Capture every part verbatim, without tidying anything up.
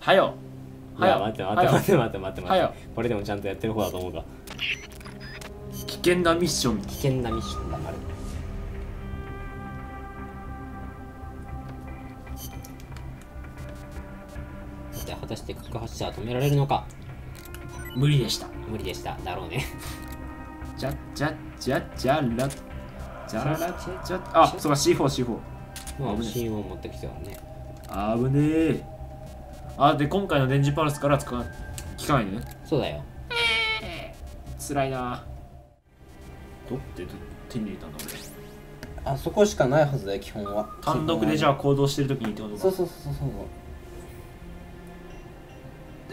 はよいや待って待って待って待って待って待ってこれでもちゃんとやってる方だと思うか。 危険なミッション。 危険なミッションだから。さて果たして核発射は止められるのか。 無理でした。 無理でしただろうね。 じゃじゃじゃじゃらじゃららじゃあそうか シーフォー シーフォー。 まあシーンを持ってきてはね危ねえ。あで今回の電磁パルスから使う機械ね。 そうだよ。 つらいな。どって手に入れたんだ俺。 あそこしかないはずだよ基本は。 単独でじゃあ行動してる時にってことか。 そうそうそうそうそう。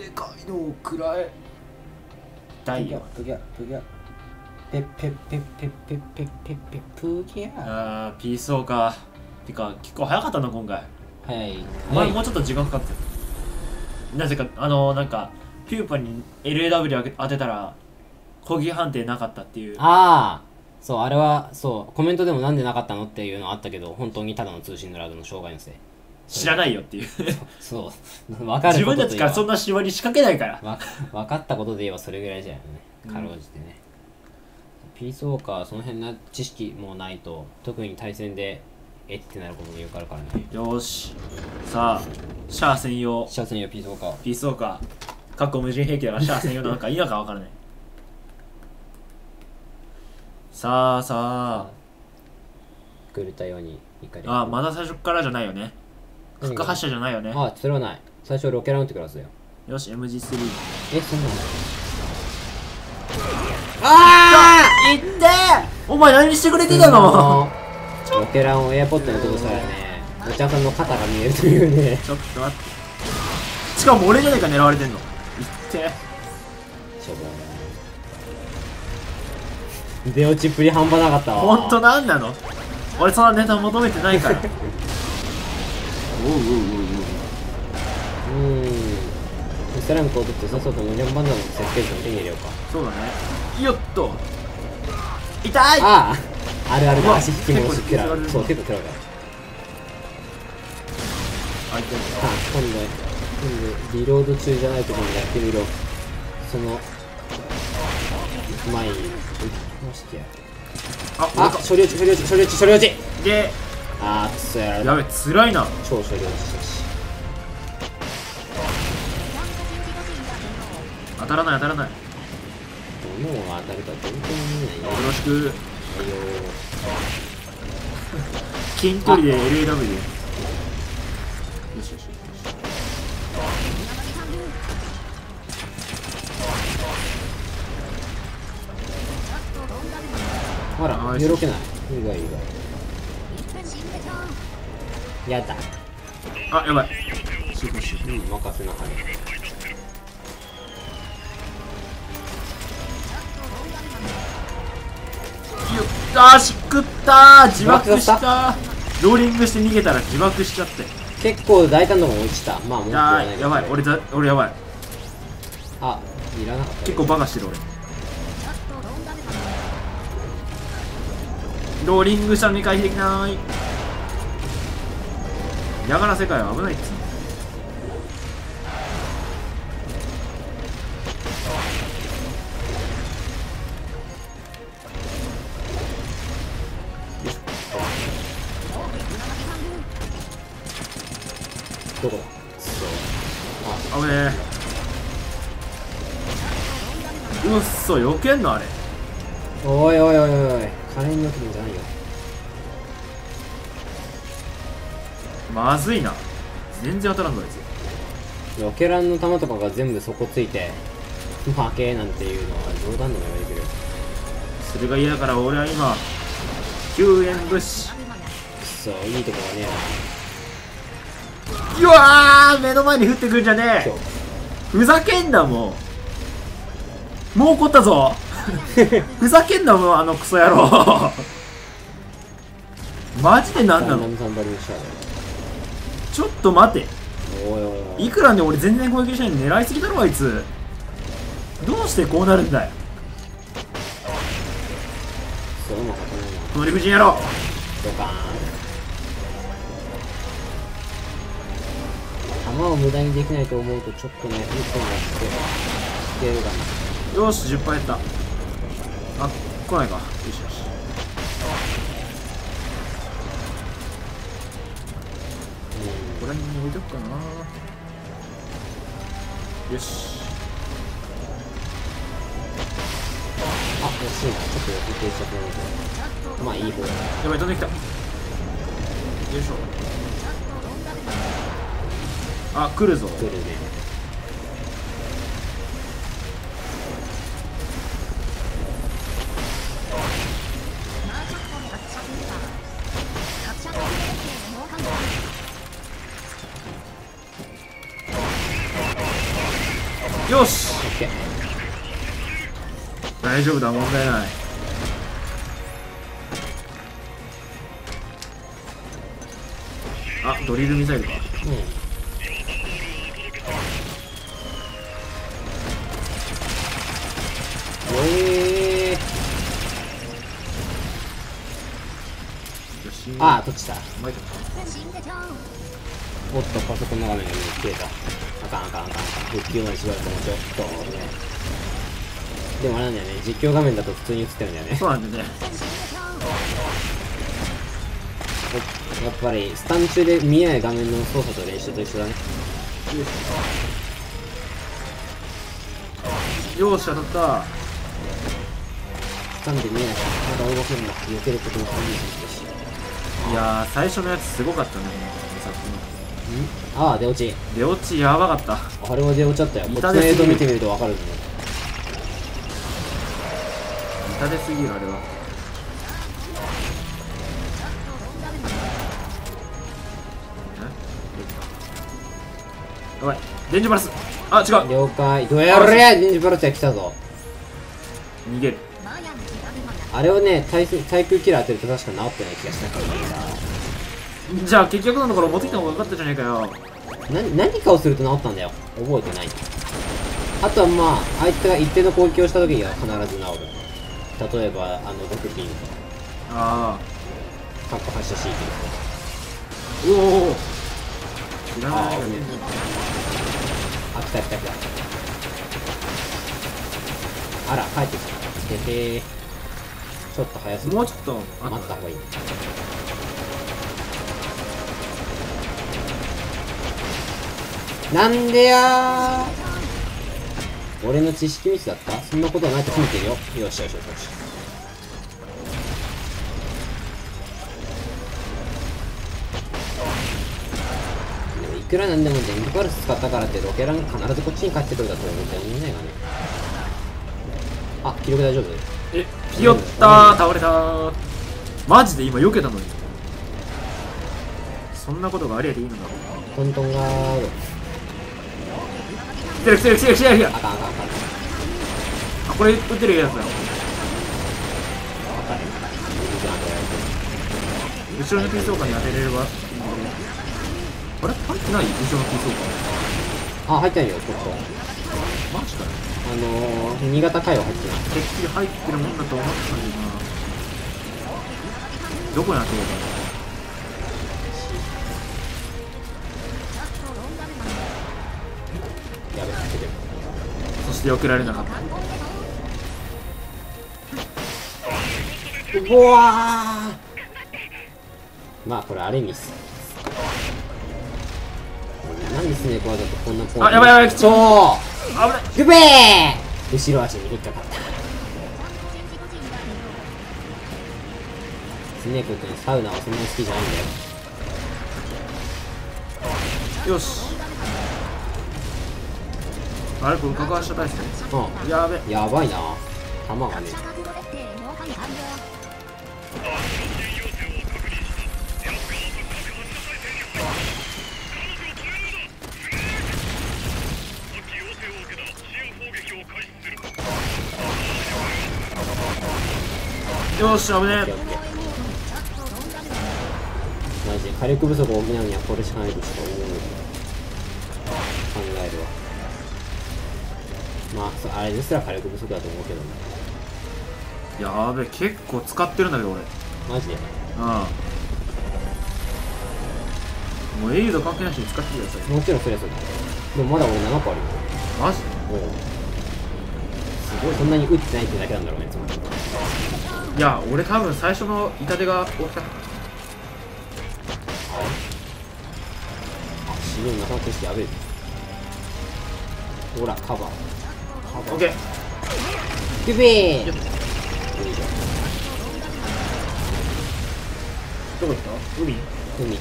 でかいのをくらえ。ダイヤプギャプギャペッペッペッペッペッペッペッペップギャ。 あーピースオーか。てか結構早かったな今回。 早い。 前もうちょっと時間かかってる。なぜかあのなんかピューパに エルエーダブリュー 当てたら攻撃判定なかったっていう。 ああそうあれはそうコメントでもなんでなかったのっていうのあったけど本当にただの通信のラグの障害のせい。 知らないよっていうそう分かることで言えば自分たちからそんな縛り仕掛けないからわ分かったことで言えばそれぐらいじゃよねかろうじてね、うん、ピースウォーカーその辺の知識もないと特に対戦でえってなることもよくあるからね。 よーしさあシャア専用シャア専用ピースウォーカーピースウォーカーかっこ無人兵器だからシャア専用なのかいいのか分からないさあさあくれたようにいかれる。 あまだ最初からじゃないよね。核発射じゃないよね。 あそれはない。最初ロケラン打ってくださいよ。 よし エムジースリー。 えそんなのああいってーお前何してくれてたのロケランをエアポットに落としたらねお茶さんの肩が見えるというね。 ちょっと待ってしかも俺じゃねえか狙われてんの。いってしょぼー出落ちっぷり半端なかったわ。 ほんとなんなの俺そんなネタ求めてないからおうおうおうおううーんスライムこう取ってさっさと無限バンダの設計図を手に入れようか。 そうだねよっと痛いあああるあるうわの足引き戻し結構食らう。 結構そう結構食らうから。 相手あ今度今度リロード中じゃないところにやってみろ。その前にましてやああ処理落ち処理落ち処理落ち処理落ちであーくそやられた。 やべつらいな。 超処理落ちしたし当たらない当たらない。 どのが当たるか全然見えないよ。 よろしく。 よ近距離で エルエーダブリュー。よしよしよし。 ほらよろけない。いいわいいわやだ。 あやばいシーフォーシーフォー。 うん任せなはれ。 よっあーしくったー自爆したー。ローリングして逃げたら自爆しちゃって。 結構大胆なのが落ちた。まあもうあーやばい俺だ俺やばい。 あいらなかった。 結構バカしてる俺。ローリングしたのに回避できない。やがら世界は危ないっつうの。 どこだあ危ねえ。うっそ避けんのあれ。 おいおいおいおいカレンの気分じゃないよ。 まずいな全然当たらんぞあいつ。 ロケランの弾とかが全部底ついて負けなんていうのは冗談でも言われてるよ。 それが嫌だから俺は今救援物資。 くそいいとこがねうわー目の前に降ってくるんじゃねえ。 今日ふざけんなもうもう怒ったぞふざけんなもうあのクソ野郎マジでなんなの。 ガンダムサンバリンシャーだよ。 ちょっと待て。 おいおいおいいくらね俺全然攻撃しないのに狙いすぎだろあいつ。どうしてこうなるんだよそううまくないな。 この理不尽野郎。 ドカーン弾を無駄にできないと思うとちょっとね、いっぽんやっていけるかな。 よし、じゅっパー減った。あ、来ないか。よしよし。ここら辺に置いとくかな。よし。 あ、惜しいな。ちょっと予定しちゃったけど。まあいい方だ。 やばい、飛んできた。よいしょ。あ、来るぞ。 来るね。 よし。 オッケー。 大丈夫だ、問題ない。あ、ドリルミサイルか。 うん。えー、 よし。 あー、どっちだ。 マイク。 おっと、パソコンの画面が消えた。あかんあかんあかんあかん。復旧までしばらくもうちょっとね。でもあれなんだよね、実況画面だと普通に映ってるんだよね。 そうなんだよね。 やっぱり、スタン中で見えない画面の操作と練習と一緒だね。 よし、当たった。 スタンで見えない体を動けるんだ。避けることも可能ですし。 いやー、最初のやつすごかったね。さっきのんああ、出落ち。 出落ちやばかった。 あれは出落ちだったよ。こっちの痛ですぎる映像見てみるとわかるんだよ。 痛ですぎる、あれは。やばい、電磁バラス。あ、違う。 了解。どうやられ電磁バルツが来たぞ。 逃げる。 あれをね、対対空キラー当てると確か治ってない気がしなかったけじゃあ結局のところ持ってきた方が分かったじゃないかよ。 ど。な何かをすると治ったんだよ。覚えてない。あとはまあ、相手が一定の攻撃をした時には必ず治る。例えば、あの、毒ピン。 あカッコ発射シーあ。おお。知らト。 ない。 あ、来た来た来た。あら、帰ってきた。へへ。ちょっと早すぎる。 もうちょっと待った方がいい。なんでやー。俺の知識ミスだった？そんなことはないと決めてるよ。よしよしよしよし。でもいくらなんでも電気パルス使ったからってロケラン必ずこっちに帰ってくるだとは絶対言えないがね。あ、記録大丈夫？ え、ピヨったー、倒れたー。マジで今避けたのに。そんなことがありゃでいいのか。 トントンがー。 来てる来てる来てる来てる来てる。 あかんあかんあかん。 あ、これ撃ってるやつだよ。後ろのピースオーカーに当てれれば。あれ入ってない？後ろのピースオーカー。 あ、入ってないよ、ちょっと。 マジかよ。 あのー、新潟海は入ってない。 てっきり入ってるもんだと思ってたんだけどな。どこに当てればいい？ やべ、入ってる。 そして避けられなかった。 うわー。まあこれある意味っす。なんでスネーク技とこんなポーズ。 あ、やばいやばい、 そう危ない。 グベー。後ろ足に引っかかった。スネーク君サウナはそんなに好きじゃないんだよ。 よし。あれこれ爆破した体勢。 うん。 やべ。 やばいな。弾がね。 よし、危ねオッケーオッケー。マジで火力不足を補うにはこれしかないとしか思う。考えるわ。まあそあれですら火力不足だと思うけどね。 え。やべ、結構使ってるんだけど俺。 マジで。 うん。 もうエイルド関係なしに使ってください。 もちろんそれはそうだ。でもまだ俺ななこあるよ。 マジでおうすごい。そんなに打ってないってだけなんだろうね、つまり。 いや俺多分最初の痛手が大きかった。 死ぬ中の景色やべえ。ほら、カバー。カバー。 オッケー。 ピュピー。 よっよいしどこ行った？海？ ょ。海。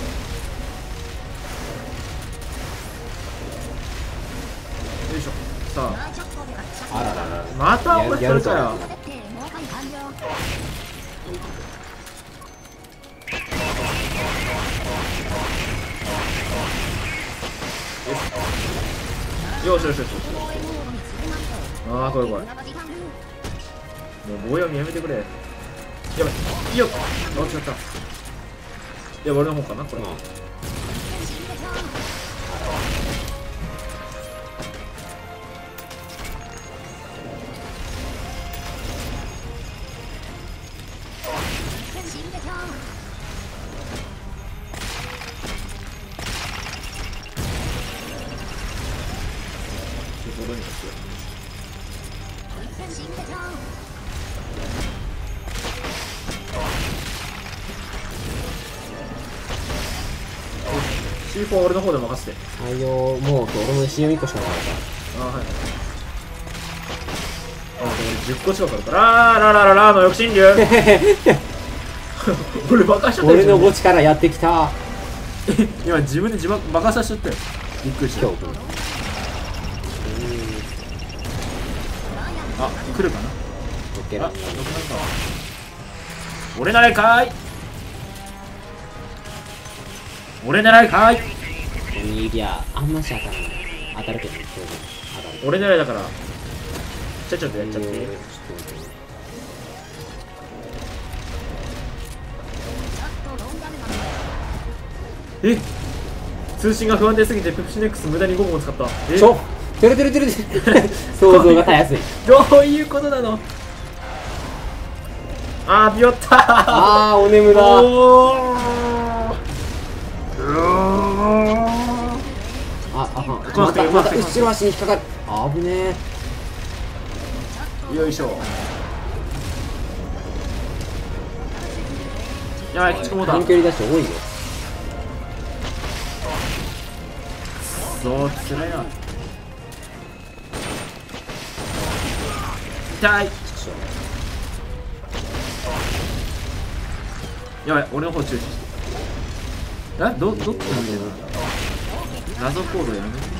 よいしょ。さあ、 あらららら。 またお前それかよ。よしよしよしよし。ああ怖い怖い。もう棒読みやめてくれ。やばい。よっ。あ、違った。いや俺の方かなこれ。 うん。 シーフォー は俺の方で任せて。 採用、もう、俺も シーエムいっ 個しかないからさ。 あはい。あ、俺じゅっこ近くあるから。ラーララララの抑止流。俺バカしちゃったよ。 俺の墓地からやってきた。 今自分で自爆バカさしちゃったよ。びっくりした。 今日来る。 あ、来るかな。 オッケーあ、 だ。 ろくなんか。俺狙いかーい。俺狙いかーい。 いや、あんまし当たらない。当たるけど、当然当たる。 俺狙いだから。ちゃちゃとやっちゃっていい。 ちょっと待ってね。 え、通信が不安定すぎてペプシネックス無駄にごこも使った。え、 ちょてるてるてるてる想像がたやすい。 どういうことなの。あービヨったー。 あー、お眠だ。 おーあ、あはん。 うまくてまた、またうまくて後ろ足に引っかかる。あぶねよいしょ。やばい、口こもえ。 った。 遠距離ダッシュ多いよ。 そうつらいな。痛い。やばい、俺の方注視して。え、ど、どっちなんだよ。謎コードやめて。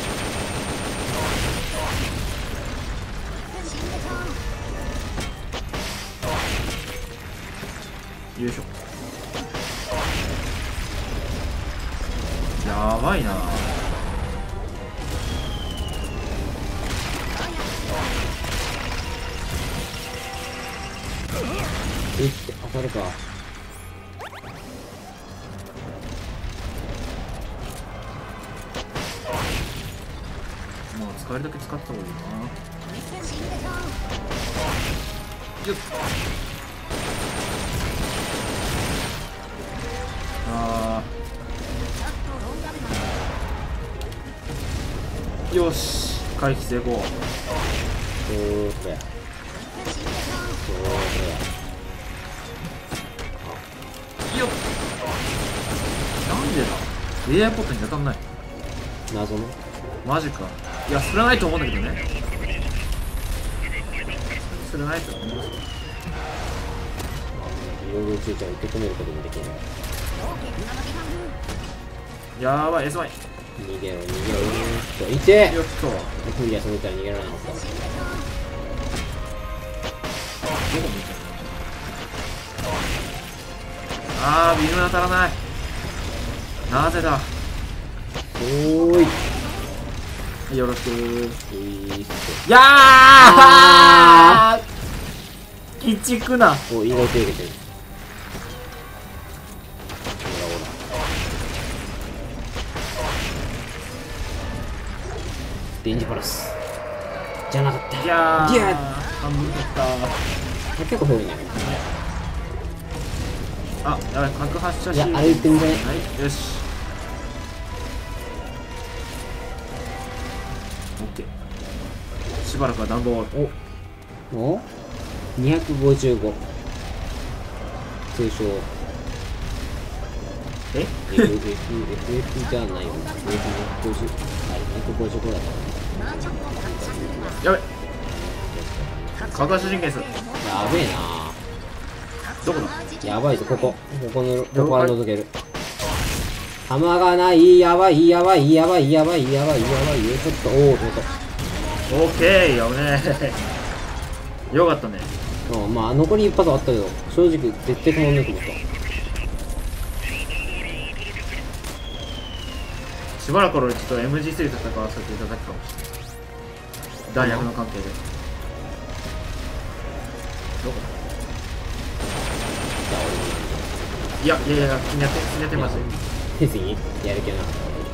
よいしょ。やばいな。 えって当たるか。 もう使えるだけ使った方がいいな。よっ。あーよし、回避成功。 そうだよ。そうだよ。 よっ。なんでだ エーアイ ポットに当たんない。 謎のマジか。いや、それはないと思うんだけどね。それはないと思う。 いろいろついちゃう。受け止めることもできない。 やばい、エスワイ。 逃げろ、逃げろ。と、いてよっと。どクリアそれたら逃げられなかった。 こ見てる。あー、微妙に当たらない。なぜだ。 おーい。 よろしく。 ういーっいやあー鬼畜な。 と。お、意外と受けてる。ほらほら。デンジパラス。じゃなかった。 いやーギャー半分取った結構遠いね。 あ、やばい、核発射シール。 いやあれ言ってみたいはい、よし。 しばらくは暖房を。 おおにひゃくごじゅうご通称えエフエフエフエフ じゃないよな エフにひゃくごじゅうあれにひゃくごじゅうごだからやべ格下神経数。 やべえな。 どこだ。 やばいぞ、ここ。ここの、ここは覗ける。弾がない、やばい、やばい、やばい、やばい、やばい、やばい、ちょっと、おお、ほんと。 オッケーよねよかったね。 うん、まあ、残り一発あったけど、正直、絶対止まんないと思った。 しばらく俺ちょっと エムジースリー と戦わせていただくかもしれない。弾薬の関係で。どこだ。いやいやいや、気にやって、気にやってますよ。 別にやるけどな。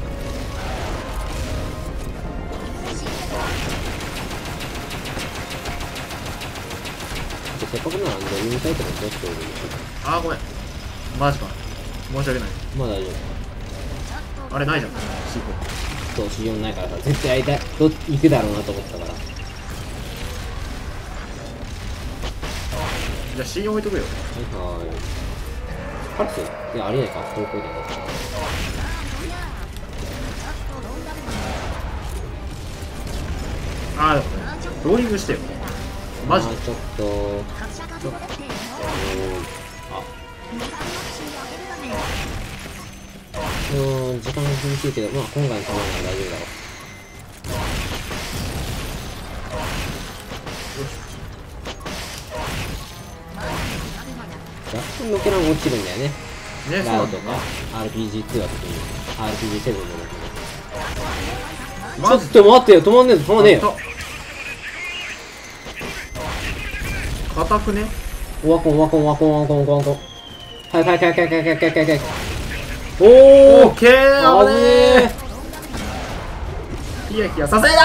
せっかくならドリームタイトル出しておるんでしあーごめん。マジか。申し訳ない。 ょ。まあ大丈あれないじゃん。シーコ。 夫。そう、シーよんないからさ、絶対やりたい。ど行くだろうなと思ったから。 じゃあ シーよん 置いとくよ。 はいはい。パルスいや、ありえないか。高校でね。 ああ、でもね。ローリングしてよ。マジで。 まあちょっと、ちょっと、あ、うーん、時間が厳しいけど、まあ今回のためなら大丈夫だろう。若干のけらも落ちるんだよね。 ね、そうラウとかなんだよね。 アールピージーツー は特に アールピージーセブン もだけど。 マジちょっと待ってよ、止まんねえぞ、止まんねえよ。 硬くね。 オワコン、オワコン、オワコン、オワコン、オワコン。はいはいはいはいはいはいはいはいはい。おオーッケー。 あぶねヒヤヒヤさせない。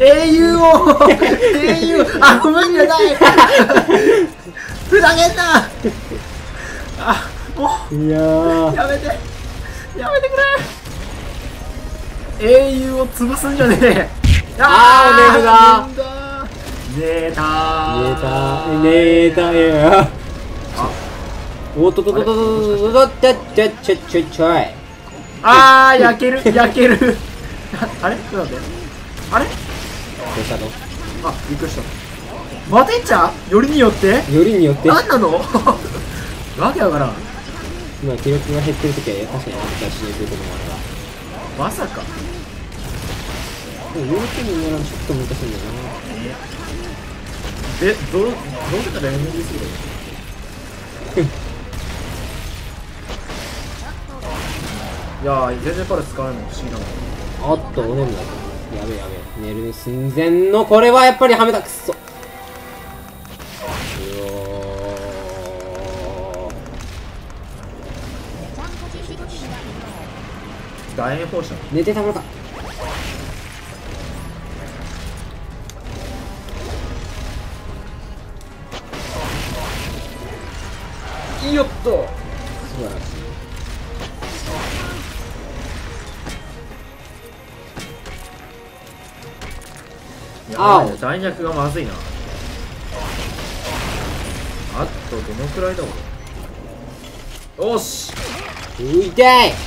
英雄を英雄あ、無理じゃないふざけんな。あ、もーいやーうやめてやめてくれ。英雄を潰すんじゃねえ。 あーおねぶだネーターネーターネーターやあおっととととととととちょちょちょちょちょいあー焼ける焼けるあれちょっと待ってあれどうしたのあ、びっくりした。待てんちゃうよりによってよりによって何なのわけわからん。 今記録が減ってるときは確かに私が死ねてることもあるまさか。 がでもよりにならちょっと難しいんだよえ、どう、どうせなら エムディースリー だよ。いやー、全然パルス使わないの不思議なの。 なおっとおねむだやべえやべえ寝る寸前のこれはやっぱりはめたくっそうおー楕円放射。 寝てたまるかいいよっと。 素晴らしいやばいね、弾薬がまずいな。あとどのくらいだ俺。よし。 ういたい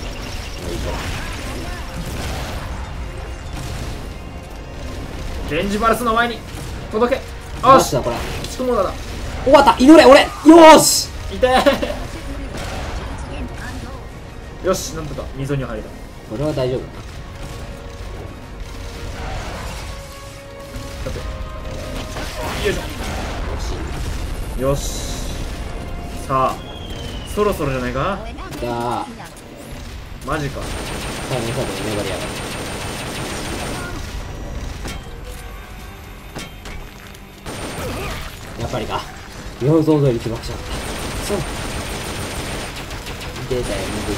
レンジバルスの前に届け。よし。 よしだこれちょっともだだ。 終わった祈れ俺よーし痛え。よし、なんとか溝に入れた。 これは大丈夫だなさて。よいしょ。よし。さあ、そろそろじゃないか。 じゃあマジか。 最後の最後に粘りやがるやっぱりか予想通り来ましたそう出たよ見て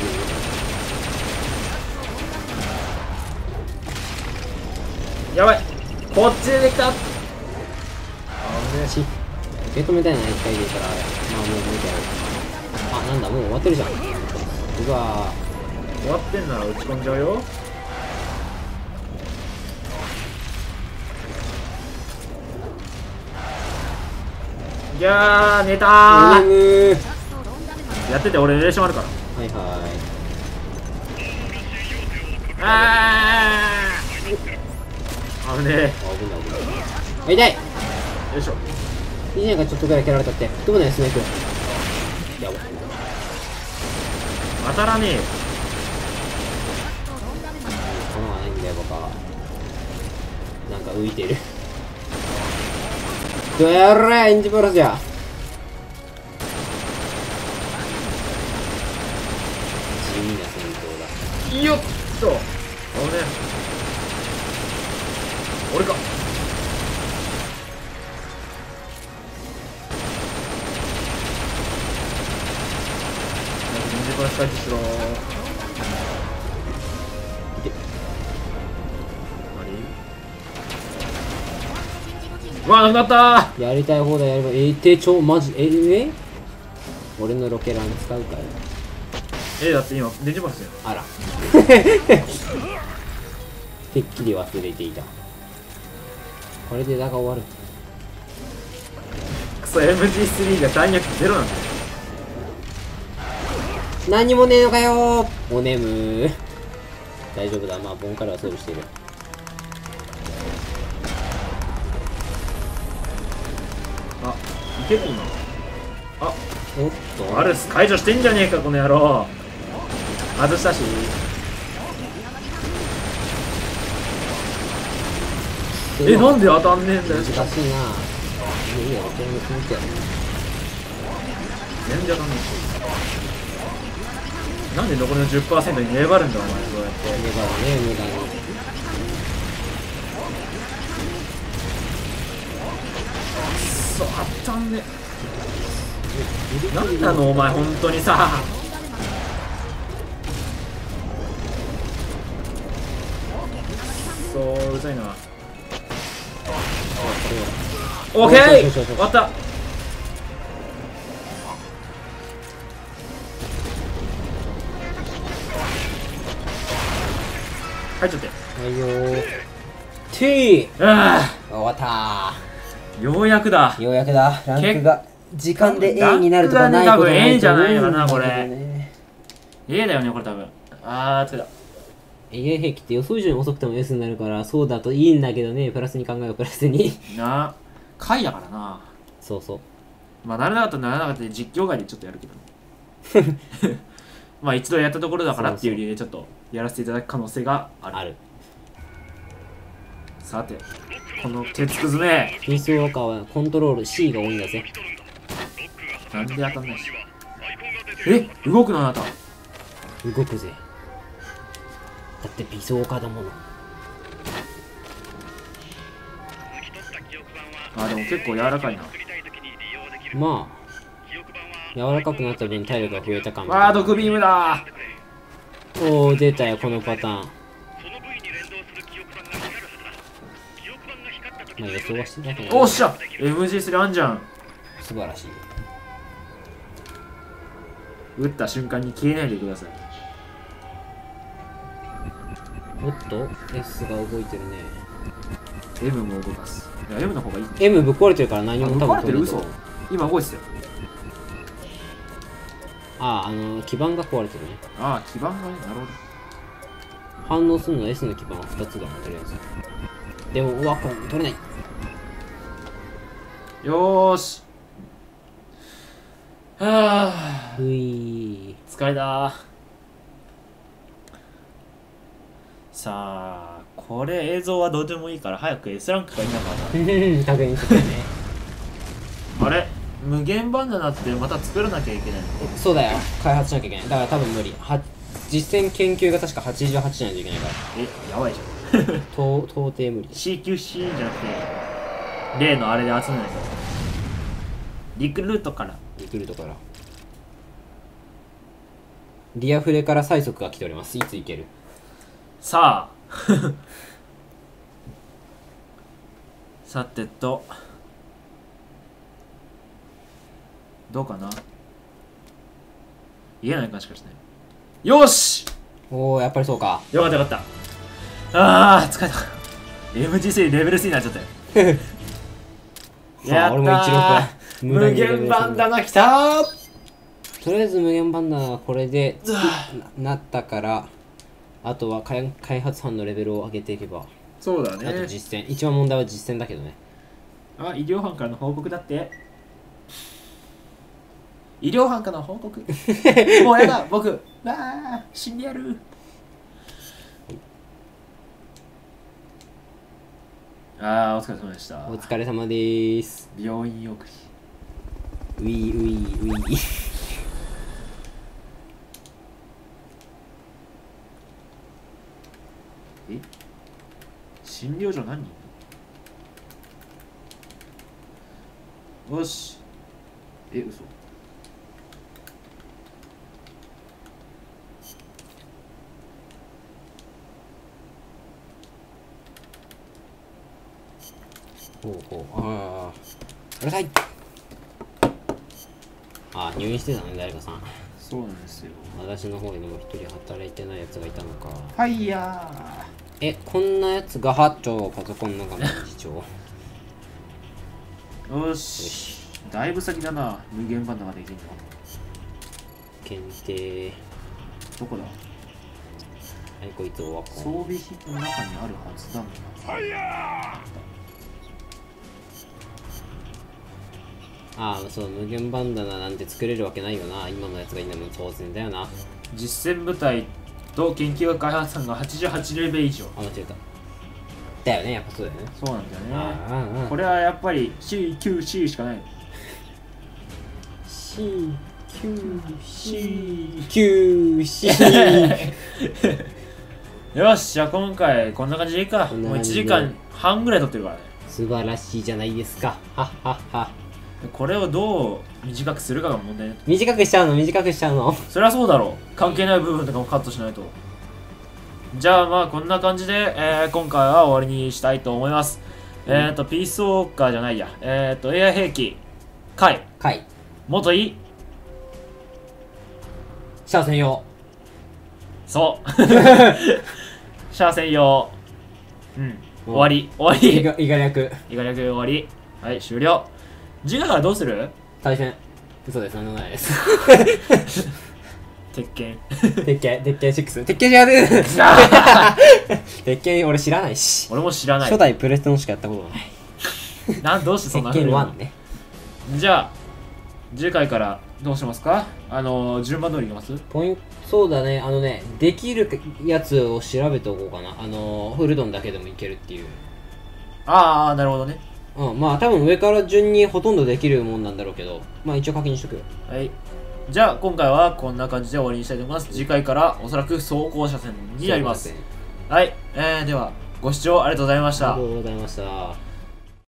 やばい。こっちでできた。あぶねるし受け止めたいな一回でいいからあれまあもう無理だよあなんだもう終わってるじゃんうわえ。終わってんなら打ち込んじゃうよ。 いやー寝たおー。 ねむやってて俺レーションあるから。 はいはあー危ねい。あ、危ない危ない。あ、痛い。 え。よいしょ。 いいねがちょっとぐらい蹴られたって。どうだよ、スネーク。やばい。 当たらねえよ。 弾がないんだよ、バカ。なんか浮いてる。どやらエンジブラスや。地味な戦闘だ。 よっと。危ねえ。俺か。これ回避しろー。うわ、なくなったー。 やりたい放題やれば、えー、手帳マジ、えー、え俺のロケラン使うかい。 えー、だって今電磁波ですよ。 あら。てっきり忘れていた。これでだが終わる。 クソ エムジースリー が弾薬ゼロなんだよ。 何もねえのかよー。おねむー。大丈夫だ。まあボンカルは装備してる。 あ、いける今。あ、 おっとワルス解除してんじゃねえかこの野郎。外したし。え、なんで当たんねえんだよ。 難しいな。いいよ、これも気持ちやる。 全然当たんねえし。なんで残りの じゅっパーセント に粘るんだお前、そうやって。 粘るね、無駄に。 くそ、当たんねえ。なんなのお前、本当にさ。くそうざいな。オッケー終わった。入っちゃって。 はいよー。T! あ終わったあ、ようやくだ。 ようやくだ。ランクが時間で A になるとかないことないと思うんだけどね。 ランクがね多分 A じゃないのかなこれ。A だよねこれ多分。あー、疲れた。 エーアイ 兵器って予想以上に遅くても S になるからそうだといいんだけどね。プラスに考えよう、プラスに。 なあ、回だからな。 そうそう。 まあならなかったらならなかったで実況外でちょっとやるけどまあ一度やったところだからっていう理由でちょっとやらせていただく可能性がある。 ある。 さて、この鉄くずめピースウォーカーはコントロール C が多いんだぜ。 なんで当たんないし。え、動くのあなた。 動くぜ。だってピースウォーカーだもの。 あ、でも結構柔らかいな。 まあ柔らかくなった分体力が増えたかも。 わあ、毒ビームだー。 おお、出たよこのパターン。まあ予想はしてたけど、 おっしゃ エムジースリー あんじゃん。 素晴らしい。 撃った瞬間に消えないでください。 おっと S が動いてるね。 M も動かす。いや M の方がいい。 M ぶっ壊れてるから何も多分あ、壊れてる嘘。 飛んでない。 今動いてたよ。 ああ、あの基板が壊れてるね。 ああ、基板がね、なるほど。 反応するのは S の基板はふたつだもん、とりあえず。でもうわこれ取れない。 よーし。はあ、 うい疲れたー。さあ、これ映像はどうでもいいから早く S ランクがいいのかー確認してたね。 な。あれ、無限バナナってまた作らなきゃいけないの？ そうだよ、開発しなきゃいけない。だから多分無理。は実践研究が確かはちじゅうはちじゃないといけないから。 え、やばいじゃん。 到到底無理。 シーキューシー じゃなくて、例のあれで集めないと。リクルートから。 リクルートからリアフレから催促が来ております。いつ行ける？ さあ。さてと。どうかな？言えないかしかしない。よし！ おお、やっぱりそうか。 よかったよかった。ああ、疲れた。エムジースリー レベルスリーになっちゃったよ。やったー。 俺もいちろく無限バンダナきたー。 とりあえず無限バンダナはこれでななったから、あとは開開発班のレベルを上げていけば。 そうだあとね。 実践、一番問題は実践だけどね。 あ、医療班からの報告だって。医療班からの報告。もうやだ、僕。わあ、死んでやる。あー、お疲れ様でした。 お疲れ様でーす。 病院送り。 ウィーウィーウィー。 え、診療所何人？よし。え、嘘。 ほうほう。ああ。うるさい。ああ、入院してたね、誰かさん。 そうなんですよ。 私の方にも一人働いてないやつがいたのか。 ファイヤえ、こんなやつがはっ丁パソコンの画面視聴。 ー。よし。だいぶ先だな。無限バンダができるの。 検定。 どこだ？ はい、こいつおわか装備品の中にあるはずだ。ファイヤああ、そう、無限バンダナなんて作れるわけないよな。今のやつがいいんだもん、当然だよな。 実戦部隊と研究開発班がはちじゅうはちレベル以上。 あ、間違えた。だよね、やっぱそうだよね。 そうなんだよね。 ああ、ああ。 これはやっぱり シーキューシー しかない。 シー、キュー、シー、キュー、シー。 よし、じゃあ今回こんな感じでいいか。 こんなもう1 感じで時間はんぐらい撮ってるからね。 素晴らしいじゃないですか。はっはっは。 これをどう短くするかが問題ね。 短くしちゃうの、短くしちゃうの。 そりゃそうだろう。関係ない部分とかもカットしないと。じゃあまあこんな感じで、えー、今回は終わりにしたいと思います。うん、えっ、ー、と、ピースウォーカーじゃないや。えっ、ー、と、エア兵器、カイ、 カイ、 元い、 シャア専用。 そう。シャア専用。うん。終わり。終わり。 いが、いが略。 いが略終わり。はい、終了。次回からどうする？ 対戦。嘘です、なんでもないです。 鉄拳。 鉄拳、鉄拳シックス。鉄拳じゃねえ。鉄拳俺知らないし。 俺も知らない。 初代プレステのしかやったことない。 なん、どうしてそんな鉄拳ワンね。 じゃあ、次回からどうしますか？あのー、順番通りいきます？ ポイント、そうだね、あのね、できるやつを調べておこうかな。あのー、フルドンだけでもいけるっていう。 ああ、なるほどね。 うん、まあ多分上から順にほとんどできるもんなんだろうけど、まあ一応確認しとくよ。 はい。じゃあ今回はこんな感じで終わりにしたいと思います。次回からおそらく走行車線になります。はい。えー、では、ご視聴ありがとうございました。 ありがとうございました。